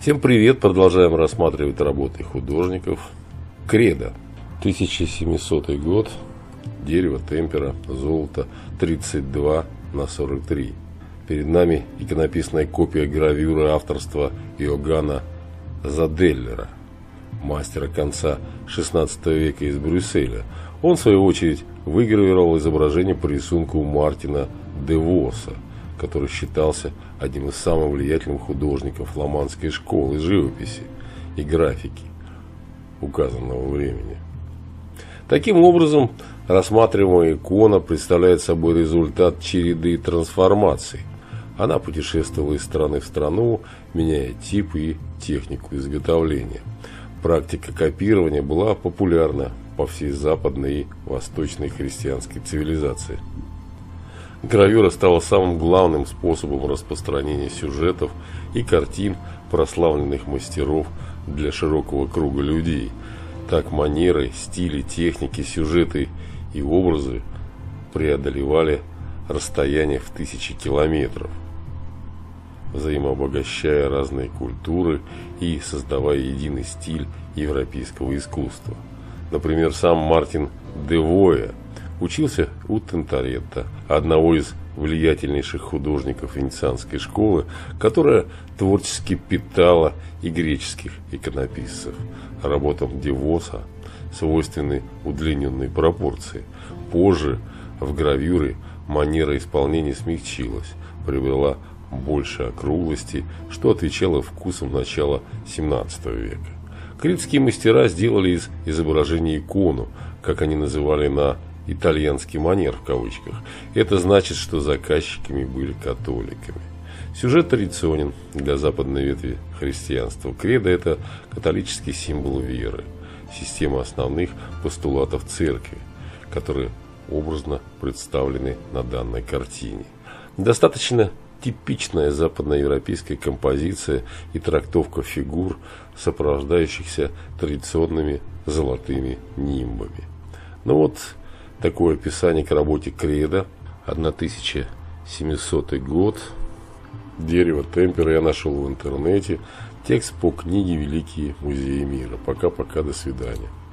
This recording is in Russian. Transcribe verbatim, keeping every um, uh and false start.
Всем привет! Продолжаем рассматривать работы художников. Кредо. тысяча семисотый год. Дерево, темпера, золото. тридцать два на сорок три. Перед нами иконописная копия гравюры авторства Иоганна Заделлера, мастера конца шестнадцатого века из Брюсселя. Он, в свою очередь, выгравировал изображение по рисунку Мартина де Восса, который считался одним из самых влиятельных художников фламандской школы живописи и графики указанного времени. Таким образом, рассматриваемая икона представляет собой результат череды трансформаций. Она путешествовала из страны в страну, меняя тип и технику изготовления. Практика копирования была популярна по всей западной и восточной христианской цивилизации. Гравюра стала самым главным способом распространения сюжетов и картин прославленных мастеров для широкого круга людей. Так манеры, стили, техники, сюжеты и образы преодолевали расстояние в тысячи километров, взаимообогащая разные культуры и создавая единый стиль европейского искусства. Например, сам Мартин де Восс учился у Тинторетто, одного из влиятельнейших художников венецианской школы, которая творчески питала и греческих иконописцев. Работам де Восса свойственны удлиненные пропорции. Позже в гравюре манера исполнения смягчилась, приобрела больше округлости, что отвечало вкусам начала семнадцатого века. Критские мастера сделали из изображения икону, как они называли на итальянский манер в кавычках. Это значит, что заказчиками были католиками. Сюжет традиционен для западной ветви христианства. Кредо – это католический символ веры, система основных постулатов церкви, которые образно представлены на данной картине. Достаточно типичная западноевропейская композиция и трактовка фигур, сопровождающихся традиционными золотыми нимбами. Ну вот такое описание к работе Кредо, тысяча семисотый год, дерево, темпера я нашел в интернете, текст по книге «Великие музеи мира». Пока-пока, до свидания.